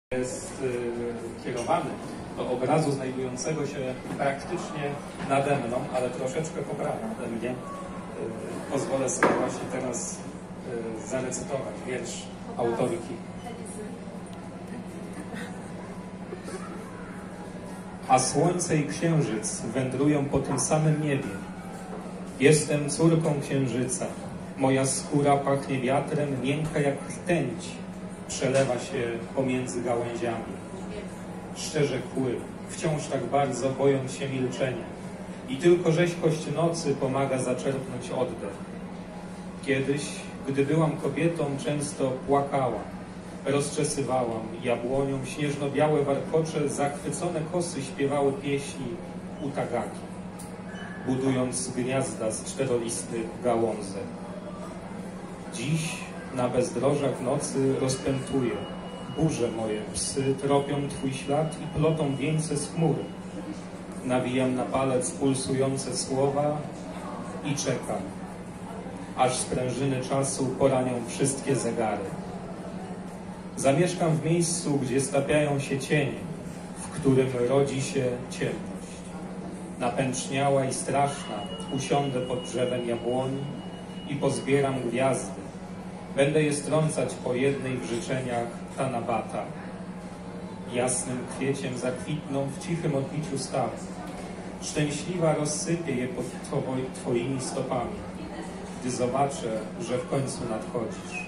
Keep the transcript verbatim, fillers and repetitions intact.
jest y, kierowany do obrazu znajdującego się praktycznie nade mną, ale troszeczkę po prawej ode mnie. Y, pozwolę sobie właśnie teraz y, zarecytować wiersz autorki. A słońce i księżyc wędrują po tym samym niebie. Jestem córką księżyca. Moja skóra pachnie wiatrem, miękka jak rtęć. Przelewa się pomiędzy gałęziami. Szczerze kły, wciąż tak bardzo boją się milczenia. I tylko rzeźkość nocy pomaga zaczerpnąć oddech. Kiedyś, gdy byłam kobietą, często płakałam. Rozczesywałam jabłonią śnieżno-białe warkocze, zachwycone kosy śpiewały pieśni utagaki, budując gniazda z czterolistnych gałązek. Dziś na bezdrożach nocy rozpętuję. Burze moje psy tropią twój ślad i plotą wieńce z chmury. Nawijam na palec pulsujące słowa i czekam, aż sprężyny czasu poranią wszystkie zegary. Zamieszkam w miejscu, gdzie stapiają się cienie, w którym rodzi się ciemność. Napęczniała i straszna usiądę pod drzewem jabłoni i pozbieram gwiazdy. Będę je strącać po jednej w życzeniach Tanabata. Jasnym kwieciem zakwitną w cichym odbiciu staw. Szczęśliwa rozsypię je pod twoimi stopami, gdy zobaczę, że w końcu nadchodzisz.